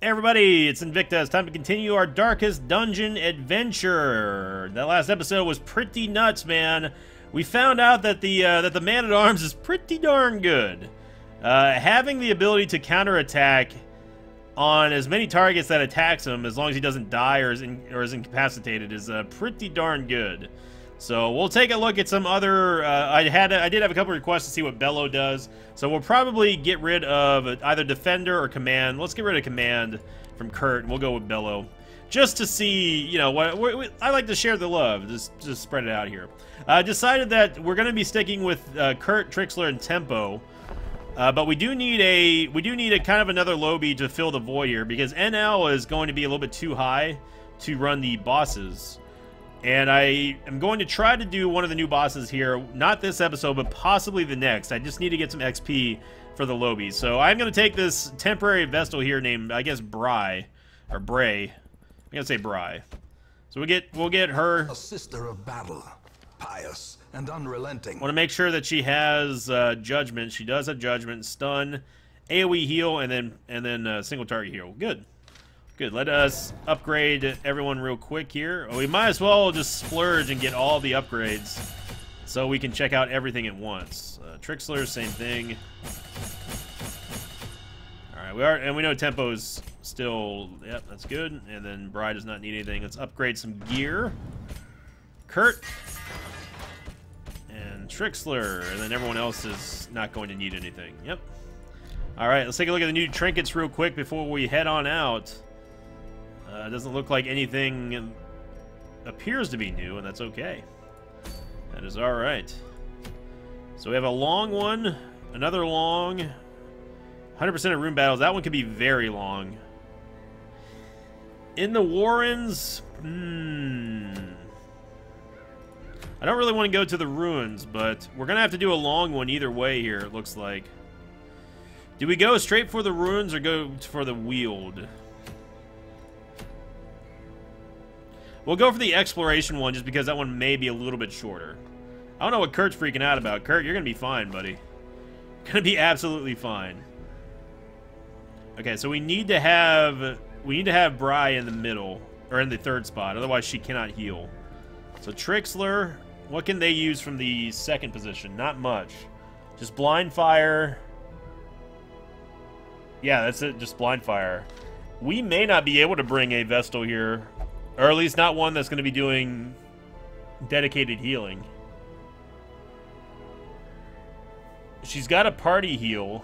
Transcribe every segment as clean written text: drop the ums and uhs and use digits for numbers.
Hey everybody, it's Invicta. It's time to continue our Darkest Dungeon adventure. That last episode was pretty nuts, man. We found out that the Man-at-Arms is pretty darn good. Having the ability to counterattack on as many targets that attacks him, as long as he doesn't die or is incapacitated, is pretty darn good. So we'll take a look at some other. I did have a couple requests to see what Bellow does. So we'll probably get rid of either Defender or Command. Let's get rid of Command from Kurt, and we'll go with Bellow, just to see, you know, what I like to share the love. Just spread it out here. Decided that we're going to be sticking with Kurt, Trixler, and Tempo. But we do need a kind of another lobby to fill the void here, because NL is going to be a little bit too high to run the bosses. And I am going to try to do one of the new bosses here, not this episode, but possibly the next. I just need to get some XP for the lobby. So I'm going to take this temporary Vestal here named, I guess, Bry, or Bray. I'm going to say Bry. So we'll get her. A sister of battle, pious and unrelenting. Want to make sure that she has Judgment. She does have Judgment, Stun, AoE heal, and then single target heal. Good. Good, let us upgrade everyone real quick here. We might as well just splurge and get all the upgrades so we can check out everything at once. Trixler, same thing. Alright, we know Tempo's still, yep, that's good. And then Bride does not need anything. Let's upgrade some gear. Kurt. And Trixler, and then everyone else is not going to need anything. Yep. Alright, let's take a look at the new trinkets real quick before we head on out. It doesn't look like anything appears to be new, and that's okay. That is alright. So we have a long one, another long, 100% of room battles. That one could be very long. In the Warrens, I don't really want to go to the ruins, but we're going to have to do a long one either way here, it looks like. Do we go straight for the ruins or go for the Weald? We'll go for the exploration one just because that one may be a little bit shorter. I don't know what Kurt's freaking out about. Kurt, you're going to be fine, buddy. You're going to be absolutely fine. Okay, so we need to have Bry in the middle, or in the third spot. Otherwise, she cannot heal. So Trixler, what can they use from the second position? Not much. Just Blind Fire. Yeah, that's it. Just Blind Fire. We may not be able to bring a Vestal here. Or at least not one that's going to be doing dedicated healing. She's got a party heal.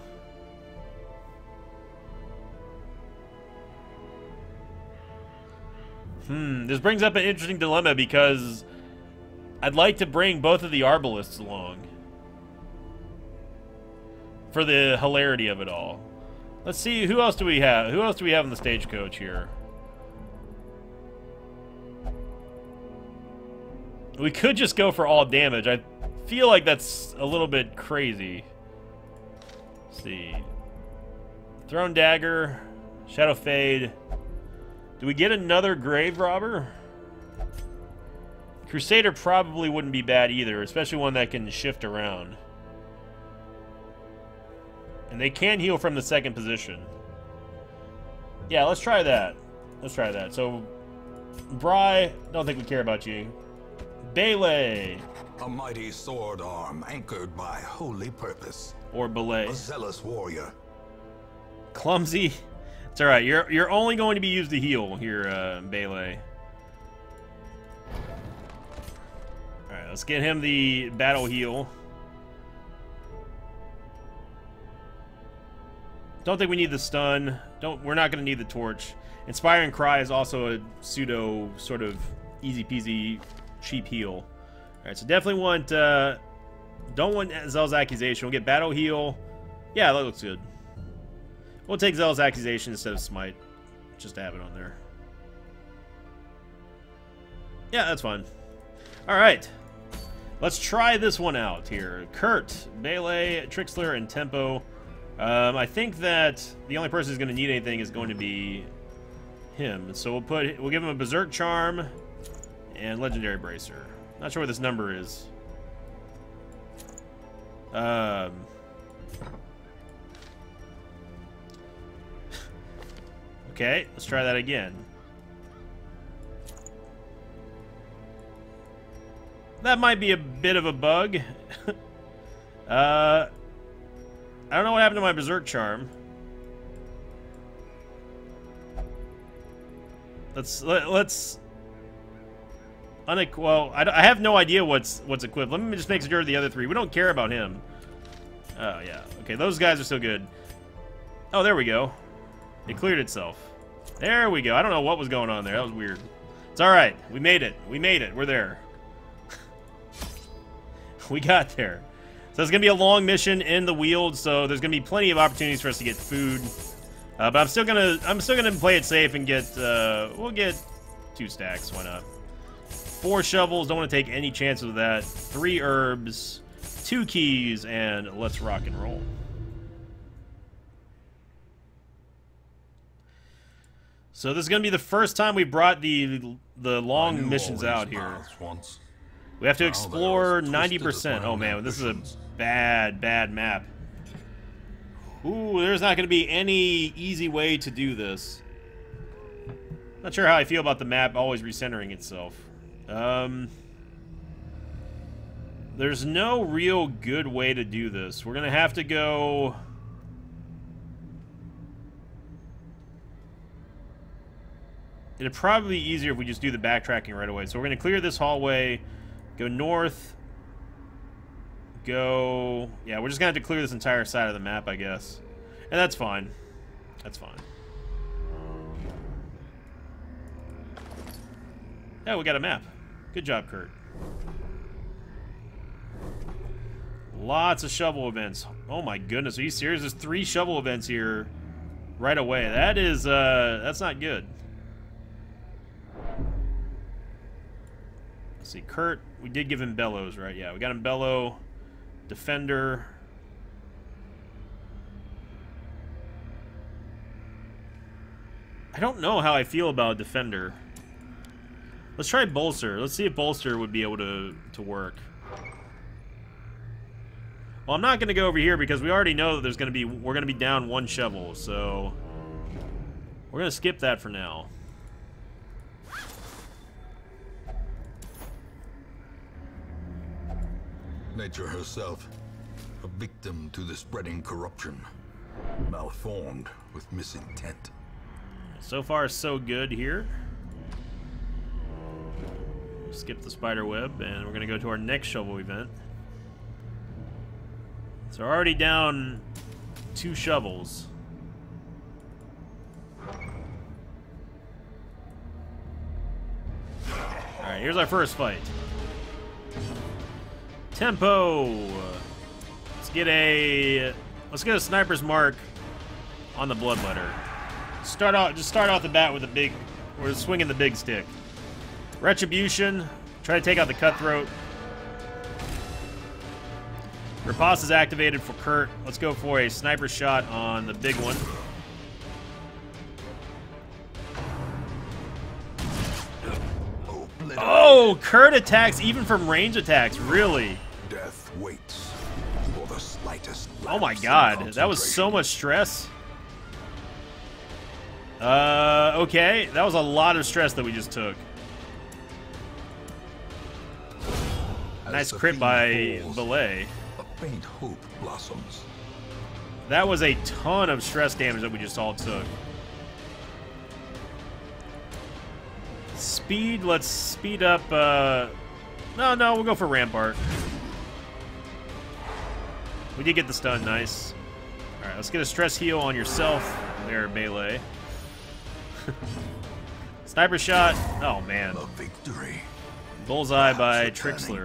This brings up an interesting dilemma because I'd like to bring both of the Arbalists along. For the hilarity of it all. Let's see, who else do we have? Who else do we have in the stagecoach here? We could just go for all damage. I feel like that's a little bit crazy. Let's see. Throne Dagger. Shadow Fade. Do we get another Grave Robber? Crusader probably wouldn't be bad either, especially one that can shift around. And they can heal from the second position. Yeah, let's try that. Let's try that. So, Bry, don't think we care about you. Belay. A mighty sword arm anchored by holy purpose. Or Belay. A zealous warrior. Clumsy. It's alright. You're only going to be used to heal here, Belay. Alright, let's get him the battle heal. Don't think we need the stun. We're not going to need the torch. Inspire and Cry is also a pseudo sort of easy peasy cheap heal. Alright, so definitely want don't want Zell's Accusation. We'll get battle heal. Yeah, that looks good. We'll take Zell's Accusation instead of Smite, just to have it on there. Yeah, that's fine. Alright, let's try this one out here. Kurt, Belay, Trixler, and Tempo. I think that the only person who's going to need anything is going to be him. So we'll give him a Berserk Charm and Legendary Bracer. Not sure what this number is. Okay, let's try that again. That might be a bit of a bug. I don't know what happened to my Berserk Charm. Let's well, I have no idea what's equipped. Let me just make sure the other three. We don't care about him. Oh yeah. Okay, those guys are still good. Oh, there we go. It cleared itself. There we go. I don't know what was going on there. That was weird. It's all right. We made it. We made it. We're there. We got there. So it's gonna be a long mission in the Weald. So there's gonna be plenty of opportunities for us to get food. But I'm still gonna play it safe and get. We'll get 2 stacks. Why not? 4 shovels. Don't want to take any chances with that. 3 herbs, 2 keys, and let's rock and roll. So this is gonna be the first time we brought the long missions out here. We have to explore 90%. Oh man, this is a bad map. Ooh, there's not going to be any easy way to do this. Not sure how I feel about the map always recentering itself. There's no real good way to do this. We're going to have to go... It'd probably be easier if we just do the backtracking right away. So we're going to clear this hallway, go north, go... Yeah, we're just going to have to clear this entire side of the map, I guess. And that's fine. That's fine. Yeah, we got a map. Good job, Kurt. Lots of shovel events. Oh my goodness, are you serious? There's 3 shovel events here right away. That is, that's not good. Let's see, Kurt, we did give him Bellows, right? Yeah, we got him Bellow, Defender. I don't know how I feel about Defender. Let's try Bolster. Let's see if Bolster would be able to work. Well, I'm not going to go over here because we already know that we're going to be down 1 shovel, so we're going to skip that for now. Nature herself, a victim to the spreading corruption, malformed with misintent. So far, so good here. Skip the spider web, and we're going to go to our next shovel event. So we're already down 2 shovels. Alright, here's our first fight. Tempo! Let's get a sniper's mark on the bloodletter. Just start off the bat with we're swinging the big stick. Retribution, try to take out the cutthroat. Riposte is activated for Kurt. Let's go for a sniper shot on the big one. Oh, Kurt attacks even from range attacks, really? Death waits for the slightest. Oh my god, that was so much stress. Okay, that was a lot of stress that we just took. Nice crit by Belay. A faint hope blossoms. That was a ton of stress damage that we just all took. Speed, let's speed up, no, we'll go for Rampart. We did get the stun, nice. Alright, let's get a stress heal on yourself. There, Melee. Sniper shot. Oh, man. A victory. Bullseye by Trixler.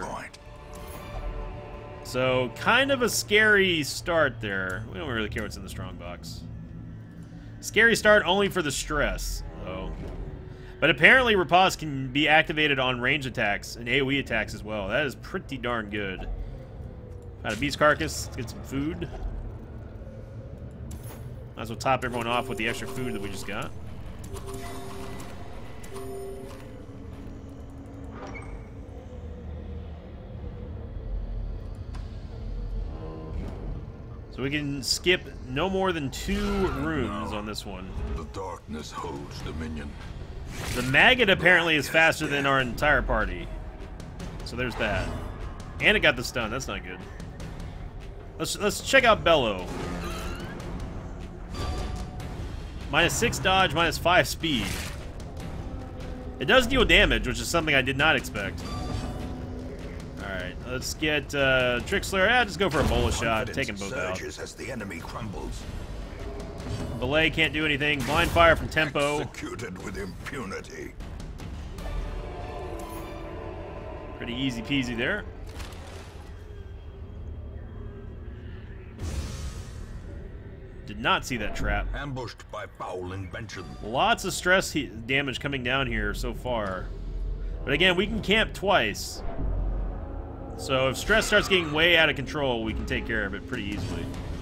So, kind of a scary start there. We don't really care what's in the strongbox. Scary start only for the stress, though. But apparently Riposte can be activated on range attacks and AoE attacks as well. That is pretty darn good. Got a beast carcass. Let's get some food. Might as well top everyone off with the extra food that we just got. So we can skip no more than 2 rooms on this one. The darkness holds dominion. The maggot apparently is faster than our entire party. So there's that. And it got the stun. That's not good. Let's check out Bellow. -6 dodge, -5 speed. It does deal damage, which is something I did not expect. Alright, let's get Trixler. Just go for a bola shot. Take them both out. As the enemy crumbles. Belay can't do anything. Blind fire from Tempo. Executed with impunity. Pretty easy peasy there. Did not see that trap. Ambushed by foul invention. Lots of stress damage coming down here so far. But again, we can camp twice. So if stress starts getting way out of control, we can take care of it pretty easily.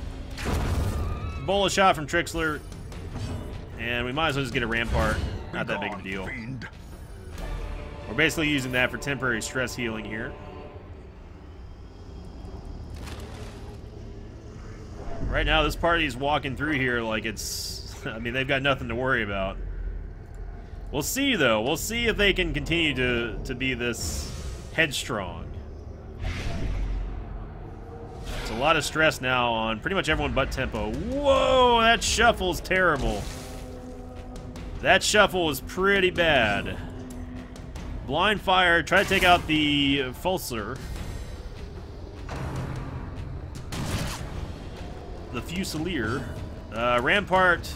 Bola shot from Trixler. And we might as well just get a Rampart. Not that big of a deal. We're basically using that for temporary stress healing here. Right now, this party's walking through here like it's... I mean, they've got nothing to worry about. We'll see, though. We'll see if they can continue to be this headstrong. It's a lot of stress now on pretty much everyone but Tempo. Whoa, that shuffle's terrible. That shuffle was pretty bad. Blind fire, try to take out the Fulcer. The Fusilier. Rampart.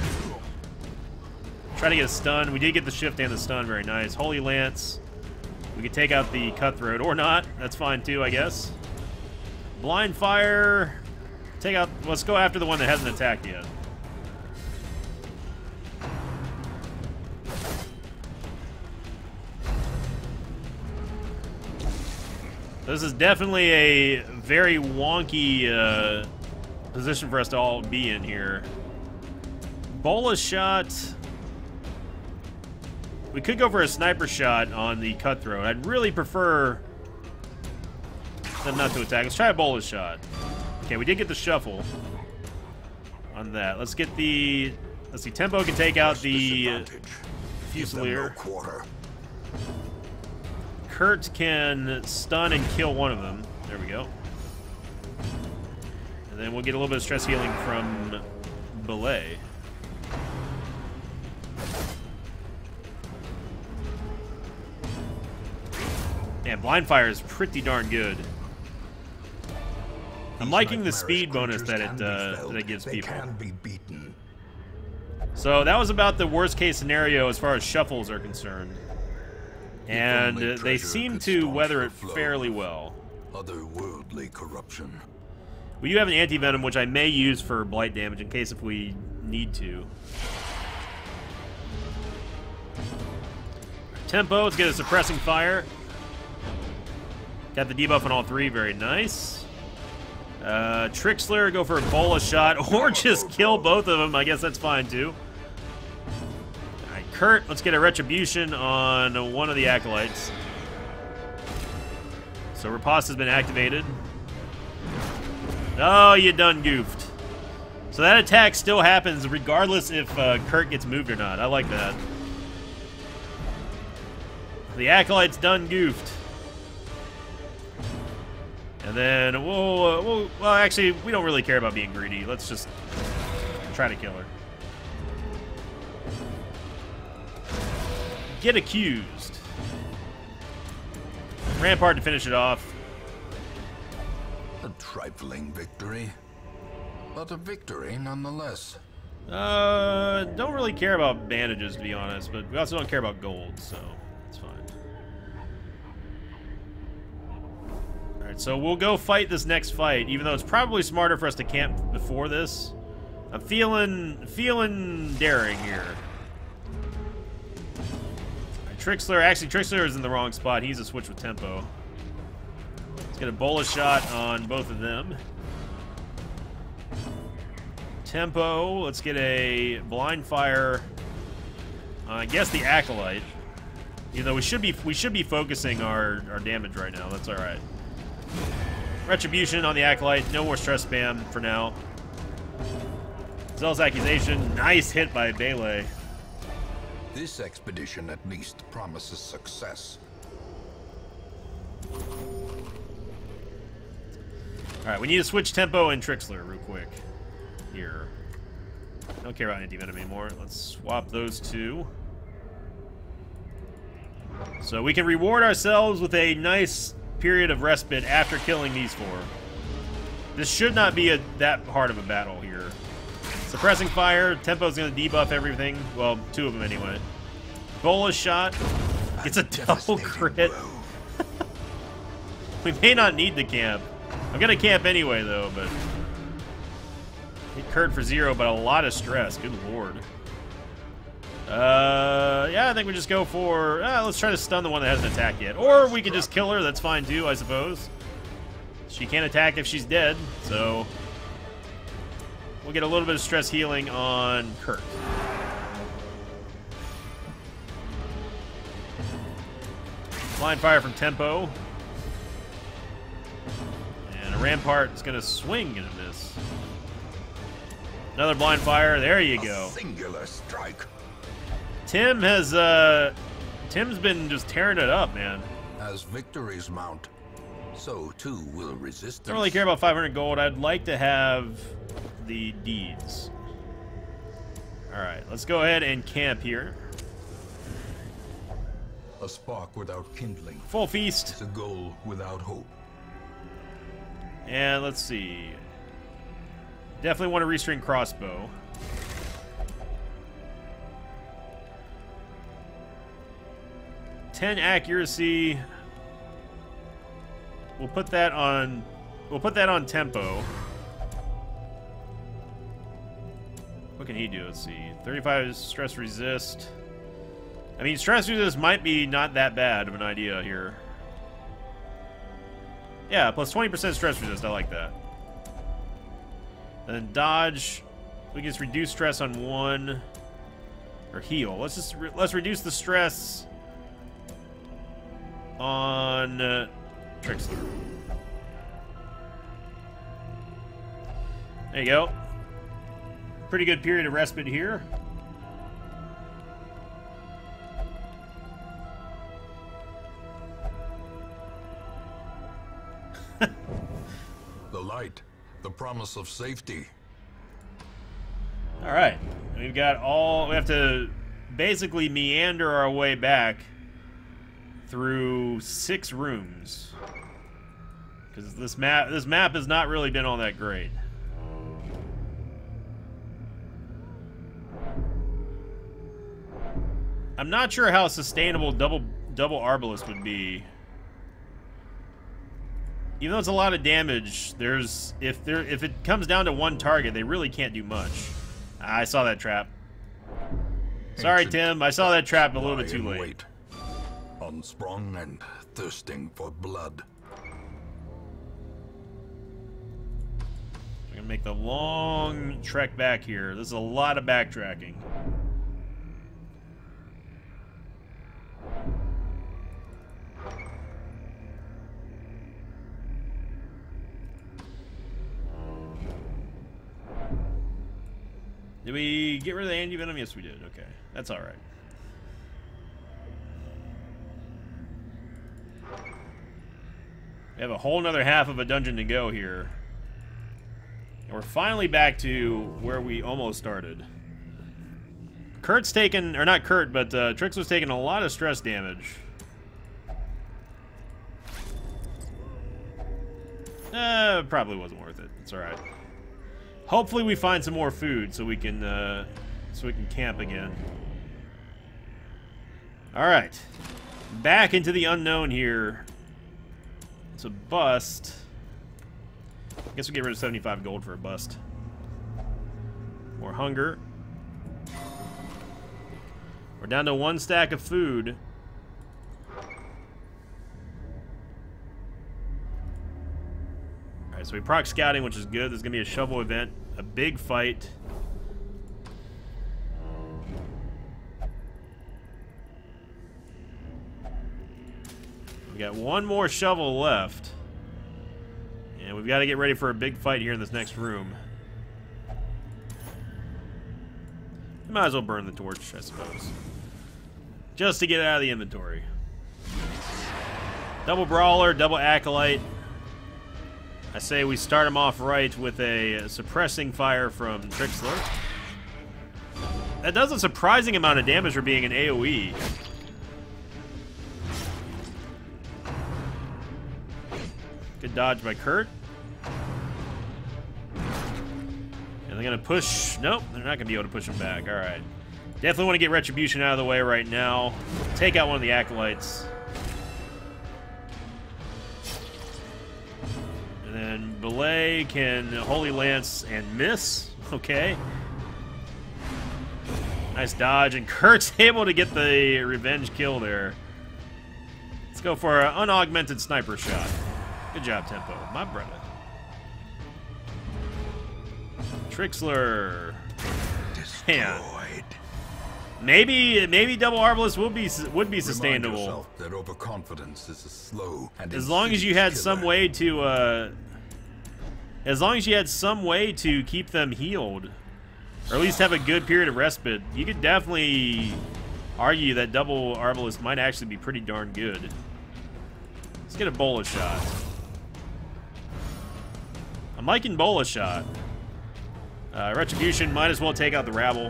Try to get a stun. We did get the shift and the stun. Very nice. Holy Lance. We could take out the Cutthroat. Or not. That's fine too, I guess. Blind fire. Take out... Let's go after the one that hasn't attacked yet. This is definitely a very wonky position for us to all be in here. Bola shot. We could go for a sniper shot on the Cutthroat. I'd really prefer them not to attack. Let's try a bola shot. Okay, we did get the shuffle on that. Let's get the... Let's see, Tempo can take out the Fusilier. Kurt can stun and kill one of them. There we go. And then we'll get a little bit of stress healing from Belay. Man, Blind Fire is pretty darn good. I'm liking the speed bonus that it gives people. So that was about the worst case scenario as far as shuffles are concerned. And they seem to weather it fairly well. Otherworldly corruption. We do have an anti-venom, which I may use for blight damage in case if we need to. Tempo, let's get a suppressing fire. Got the debuff on all 3, very nice. Trixler, go for a bola shot, or just kill both of them. I guess that's fine too. Alright, Kurt, let's get a retribution on one of the acolytes. So Riposte has been activated. Oh, you done goofed. So that attack still happens regardless if Kurt gets moved or not. I like that. The acolyte's done goofed. And then well, actually, we don't really care about being greedy. Let's just try to kill her. Get accused. Rampart to finish it off. A trifling victory, but a victory nonetheless. Don't really care about bandages, to be honest, but we also don't care about gold, so it's fine. Alright, so we'll go fight this next fight, even though it's probably smarter for us to camp before this. I'm feeling daring here. Right, Trixler, actually Trixler is in the wrong spot. He's a switch with Tempo. Let's get a bola shot on both of them. Tempo, let's get a blind fire. I guess the acolyte. You know, we should be focusing our damage right now. That's all right. Retribution on the Acolyte. No more stress spam for now. Zealous Accusation. Nice hit by Bele. This expedition at least promises success. Alright, we need to switch Tempo and Trixler real quick. Here. Don't care about Anti-Venom anymore. Let's swap those two. So we can reward ourselves with a nice period of respite after killing these four. This should not be that hard of a battle here. Suppressing Fire. Tempo's going to debuff everything. Well, two of them anyway. Bolus Shot. Gets a double crit. We may not need to camp. I'm going to camp anyway, though, but... Hit Kurt for 0, but a lot of stress. Good lord. Yeah, I think we just go for... let's try to stun the one that hasn't attacked yet. Or we can just kill her. That's fine, too, I suppose. She can't attack if she's dead, so... We'll get a little bit of stress healing on Kurt. Blind Fire from Tempo. And a Rampart is going to swing and a miss. Another Blind Fire. There you go. Singular strike. Tim has, Tim's been just tearing it up, man. As victories mount, so too will resistance. Don't really care about 500 gold. I'd like to have the deeds. Alright, let's go ahead and camp here. A spark without kindling. Full feast. It's a goal without hope. And let's see. Definitely want to restring crossbow. .10 accuracy. We'll put that on. We'll put that on Tempo. What can he do? Let's see. 35 stress resist. I mean, stress resist might be not that bad of an idea here. Yeah, plus 20% stress resist. I like that. And then dodge. We can just reduce stress on one. Or heal. Let's reduce the stress on Trixler. There you go. Pretty good period of respite here. The light, the promise of safety. All right, we've got all. We have to basically meander our way back through 6 rooms because this map has not really been all that great. I'm not sure how sustainable double Arbalest would be. Even though it's a lot of damage, if it comes down to one target, they really can't do much. I saw that trap. Sorry, Tim. I saw that trap a little bit too late. Wait. Unsprung and thirsting for blood. I'm gonna make the long trek back here. This is a lot of backtracking. Did we get rid of the anti-venom? Yes, we did. Okay. That's alright. We have a whole nother half of a dungeon to go here. And we're finally back to where we almost started. Kurt's taken, or not Kurt, but Trix was taking a lot of stress damage. Probably wasn't worth it. It's alright. Hopefully we find some more food so we can camp again. Alright. Back into the unknown here. It's a bust. I guess we'll get rid of 75 gold for a bust. More hunger. We're down to 1 stack of food. Alright, so we proc scouting, which is good. There's gonna be a shovel event. A big fight. We got 1 more shovel left. And we've got to get ready for a big fight here in this next room. Might as well burn the torch, I suppose. Just to get it out of the inventory. Double Brawler, double Acolyte. I say we start him off right with a suppressing fire from Trixler. That does a surprising amount of damage for being an AoE. Good dodge by Kurt. And they're going to push... Nope, they're not going to be able to push him back. Alright. Definitely want to get Retribution out of the way right now. Take out one of the Acolytes. And then Belay can Holy Lance and miss. Okay. Nice dodge, and Kurt's able to get the revenge kill there. Let's go for an unaugmented sniper shot. Good job, Tempo. My brother. Trixler. Destroyed. Maybe double Arbalest would be sustainable. Remind yourself that overconfidence is a slow and as long as you had some killer. way to as long as you had some way to keep them healed, or at least have a good period of respite, you could definitely argue that double Arbalest might actually be pretty darn good. Let's get a Bola shot. I'm liking Bola shot. Retribution might as well take out the rabble.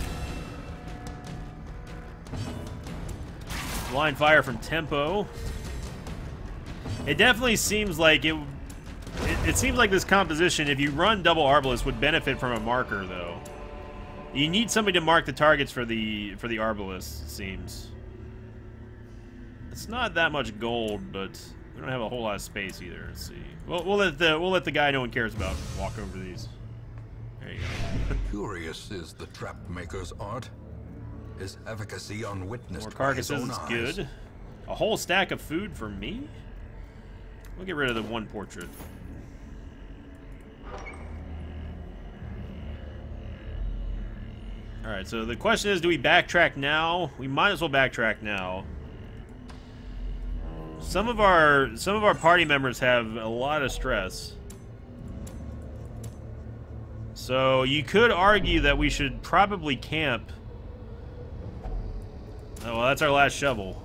Blind fire from Tempo. It definitely seems like it seems like this composition, if you run double Arbalest, would benefit from a marker, though. You need somebody to mark the targets for the Arbalest, it seems. It's not that much gold, but we don't have a whole lot of space either. Let's see. We'll let the guy no one cares about walk over these. There you go. Curious is the trap maker's art. His efficacy unwitnessed. More by his carcasses own is eyes. good. A whole stack of food for me? We'll get rid of the one portrait. Alright, so the question is, do we backtrack now? We might as well backtrack now. Some of our party members have a lot of stress. So you could argue that we should probably camp. Oh, well, that's our last shovel.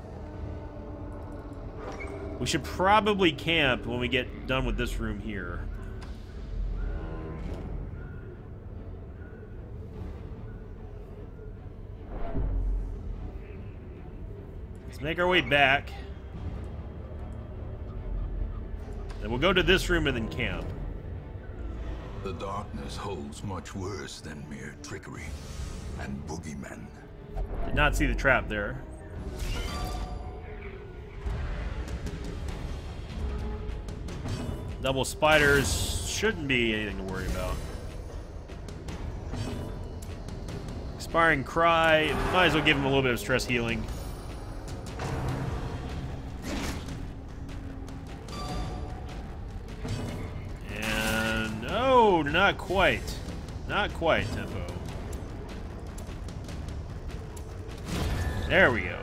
We should probably camp when we get done with this room here. Let's make our way back. Then we'll go to this room and then camp. The darkness holds much worse than mere trickery and boogeymen. Did not see the trap there. Double spiders shouldn't be anything to worry about. Expiring cry. Might as well give him a little bit of stress healing. And oh, not quite. Not quite, Tempo. There we go.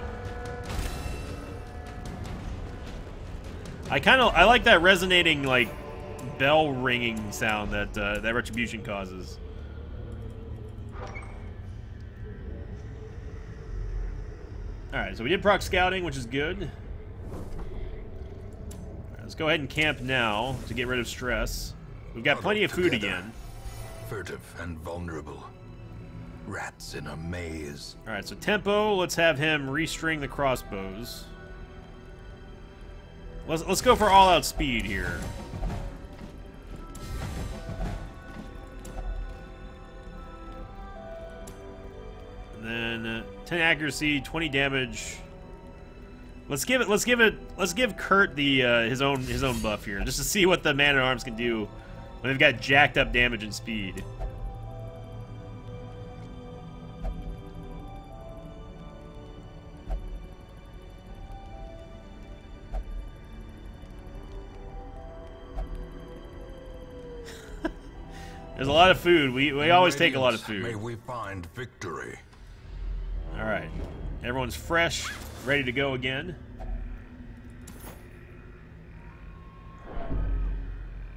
I like that resonating, like, bell ringing sound that that Retribution causes. All right, so we did proc scouting, which is good. All right, let's go ahead and camp now to get rid of stress. We've got plenty of food again. Furtive and vulnerable. Rats in a maze. All right, so Tempo, let's have him restring the crossbows. Let's go for all-out speed here. And then 10 accuracy, 20 damage. Let's give Kurt the his own buff here, just to see what the Man-at-Arms can do when they've got jacked up damage and speed. There's a lot of food. We always take a lot of food. May we find victory. All right. Everyone's fresh, ready to go again.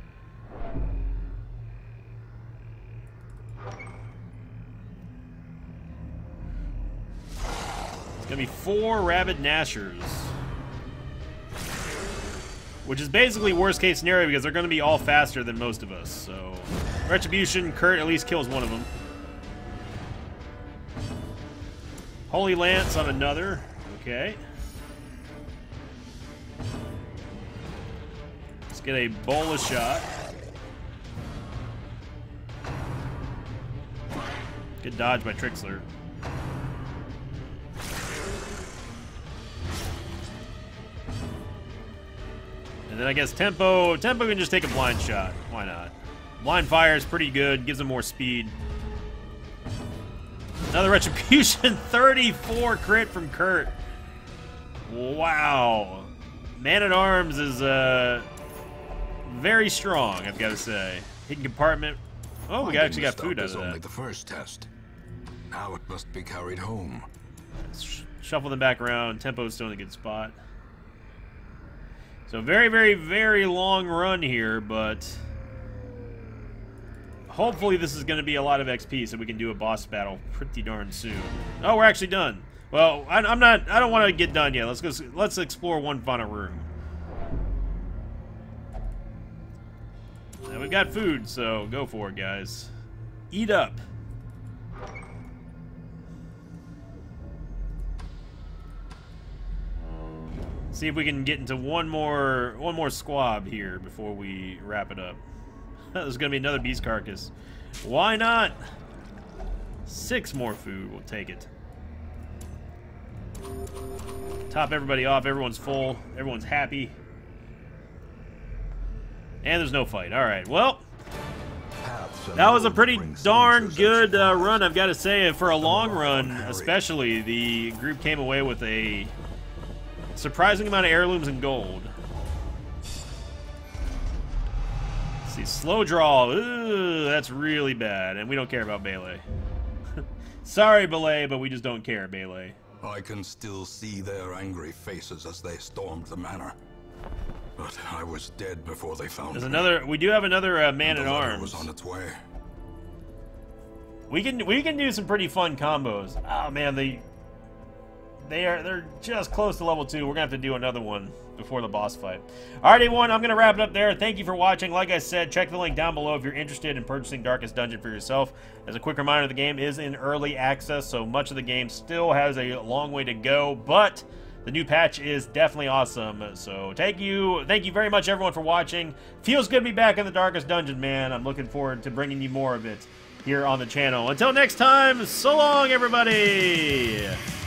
Gonna be 4 rabid gnashers. Which is basically worst case scenario because they're gonna be all faster than most of us. So, Retribution, Kurt at least kills one of them. Holy Lance on another. Okay. Let's get a Bola shot. Good dodge by Trixler. And then I guess Tempo can just take a blind shot. Why not? Blind fire is pretty good, gives him more speed. Another Retribution, 34 crit from Kurt. Wow. Man-at-Arms is very strong, I've got to say. Hidden compartment. Oh, we actually got food out of that. Only the first test. Now it must be carried home. Let's shuffle them back around. Tempo's still in a good spot. So very, very, very long run here, but hopefully this is going to be a lot of XP so we can do a boss battle pretty darn soon. Oh, we're actually done. Well, I don't want to get done yet. Let's explore one final room. Now we've got food, so go for it, guys. Eat up. See if we can get into one more squab here before we wrap it up. There's gonna be another beast carcass. Why not? 6 more food, we'll take it. Top everybody off, everyone's full, everyone's happy. And there's no fight. Alright, well, that was a pretty darn good run, I've got to say. For a long run, especially, the group came away with a surprising amount of heirlooms and gold. Let's see, slow draw. Ooh, that's really bad, and we don't care about Bayle. Sorry, Bayle, but we just don't care, Bayle. I can still see their angry faces as they stormed the manor. But I was dead before they found me. There's another. We do have another man-at-arms. Was on its way. We can do some pretty fun combos. Oh man, they're just close to level 2. We're gonna have to do another one before the boss fight. Alright, everyone, I'm gonna wrap it up there. Thank you for watching. Like I said, check the link down below if you're interested in purchasing Darkest Dungeon for yourself. As a quick reminder, the game is in early access, so much of the game still has a long way to go, but the new patch is definitely awesome. So thank you very much, everyone, for watching. Feels good to be back in the Darkest Dungeon, man. I'm looking forward to bringing you more of it here on the channel. Until next time, so long, everybody!